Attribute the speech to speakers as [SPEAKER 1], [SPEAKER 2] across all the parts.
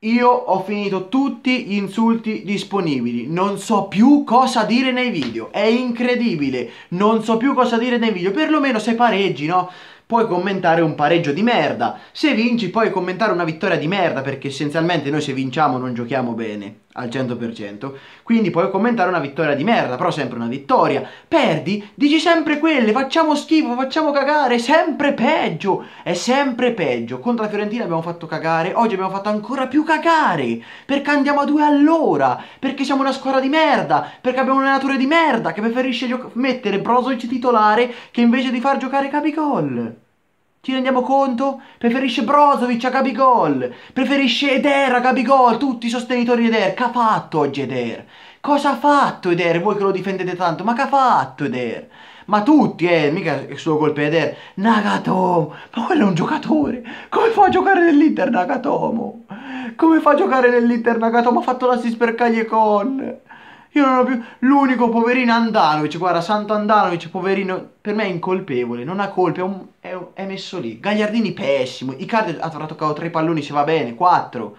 [SPEAKER 1] Io ho finito tutti gli insulti disponibili, non so più cosa dire nei video, è incredibile, non so più cosa dire nei video, perlomeno se pareggi, no? Puoi commentare un pareggio di merda, se vinci puoi commentare una vittoria di merda, perché essenzialmente noi se vinciamo non giochiamo bene, al 100%, quindi puoi commentare una vittoria di merda, però sempre una vittoria. Perdi, dici sempre quelle, facciamo schifo, facciamo cagare, sempre peggio, è sempre peggio. Contro la Fiorentina abbiamo fatto cagare, oggi abbiamo fatto ancora più cagare, perché andiamo a 2 all'ora, perché siamo una squadra di merda, perché abbiamo un allenatore di merda che preferisce mettere Brozovic titolare che invece di far giocare Capigol. Ci rendiamo conto? Preferisce Brozovic a Gabigol, preferisce Eder a Gabigol, tutti i sostenitori di Eder. Che ha fatto oggi Eder? Cosa ha fatto Eder? Voi che lo difendete tanto, ma che ha fatto Eder? Ma tutti, mica è solo colpa di Eder. Nagatomo, ma quello è un giocatore. Come fa a giocare nell'Inter Nagatomo? Come fa a giocare nell'Inter Nagatomo? Ha fatto l'assist per Callecon. Io non ho più... L'unico poverino Andanovic, guarda, Santo Andanovic, poverino, per me è incolpevole, non ha colpe, è messo lì. Gagliardini pessimo, Icardi avrà toccato 3 palloni se va bene, 4.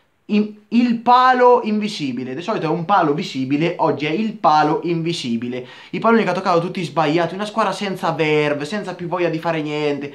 [SPEAKER 1] Il palo invisibile, di solito è un palo visibile, oggi è il palo invisibile. I palloni che ha toccato tutti sbagliati, una squadra senza verve, senza più voglia di fare niente.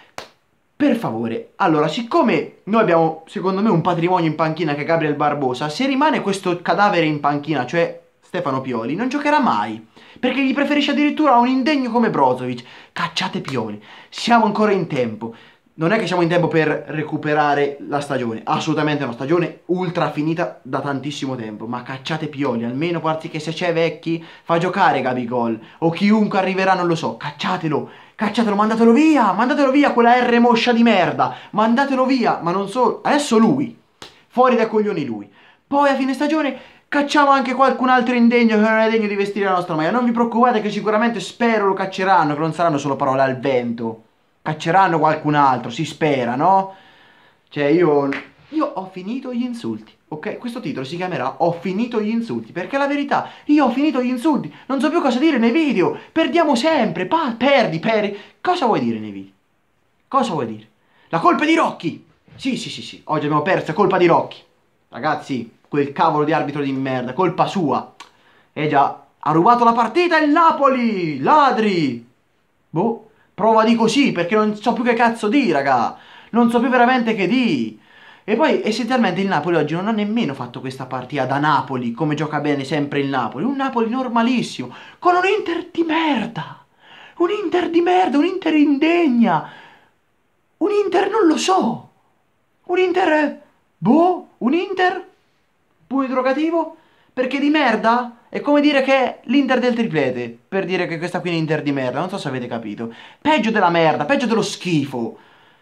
[SPEAKER 1] Per favore, allora, siccome noi abbiamo, secondo me, un patrimonio in panchina che è Gabriel Barbosa, se rimane questo cadavere in panchina, cioè Stefano Pioli, non giocherà mai, perché gli preferisce addirittura un indegno come Brozovic. Cacciate Pioli, siamo ancora in tempo. Non è che siamo in tempo per recuperare la stagione, assolutamente è una stagione ultra finita da tantissimo tempo, ma cacciate Pioli, almeno parti che se c'è Vecchi fa giocare Gabigol, o chiunque arriverà non lo so, cacciatelo, mandatelo via quella R moscia di merda, mandatelo via, ma non solo, adesso lui, fuori dai coglioni lui, poi a fine stagione cacciamo anche qualcun altro indegno che non è degno di vestire la nostra maglia, non vi preoccupate che sicuramente spero lo cacceranno, che non saranno solo parole al vento. Cacceranno qualcun altro, si spera, no? Cioè io ho finito gli insulti, ok? Questo titolo si chiamerà Ho finito gli insulti, perché la verità, io ho finito gli insulti, non so più cosa dire nei video, perdiamo sempre, perdi. Cosa vuoi dire nei video? Cosa vuoi dire? La colpa è di Rocchi! Sì, oggi abbiamo perso, è colpa di Rocchi. Ragazzi, quel cavolo di arbitro di merda, colpa sua. Già, ha rubato la partita il Napoli, ladri! Boh. Prova di così, perché non so più che cazzo di, raga. Non so più veramente che di. E poi, essenzialmente, il Napoli oggi non ha nemmeno fatto questa partita da Napoli, come gioca bene sempre il Napoli. Un Napoli normalissimo, con un Inter di merda. Un Inter di merda, un Inter indegna. Un Inter non lo so. Un Inter... Boh, un Inter... Pure interrogativo? Perché di merda? È come dire che è l'Inter del triplete, per dire che questa qui è l'Inter di merda, non so se avete capito. Peggio della merda, peggio dello schifo.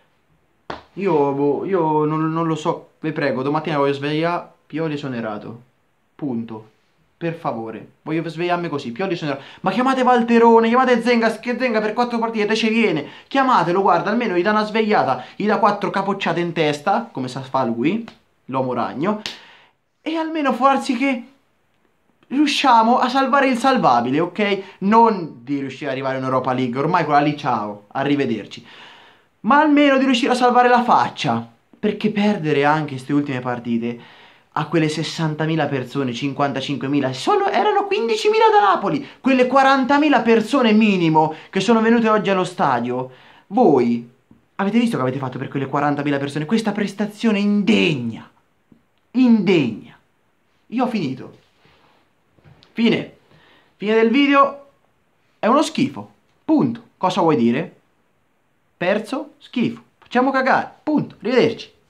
[SPEAKER 1] Io non lo so, vi prego, domattina voglio svegliare, Pioli esonerato. Punto. Per favore, voglio svegliarmi così, Pioli esonerato. Ma chiamate Valterone, chiamate Zenga, che Zenga per 4 partite ci viene. Chiamatelo, guarda, almeno gli dà una svegliata, gli dà 4 capocciate in testa, come sa fa lui, l'uomo ragno. E almeno farsi che riusciamo a salvare il salvabile, ok? Non di riuscire ad arrivare in Europa League, ormai quella lì ciao, arrivederci. Ma almeno di riuscire a salvare la faccia. Perché perdere anche queste ultime partite a quelle 60.000 persone, 55.000, solo erano 15.000 da Napoli, quelle 40.000 persone minimo che sono venute oggi allo stadio. Voi avete visto che avete fatto per quelle 40.000 persone? Questa prestazione indegna. Indegna. Io ho finito. Fine. Fine del video. È uno schifo. Punto. Cosa vuoi dire? Perso? Schifo. Facciamo cagare. Punto. Arrivederci.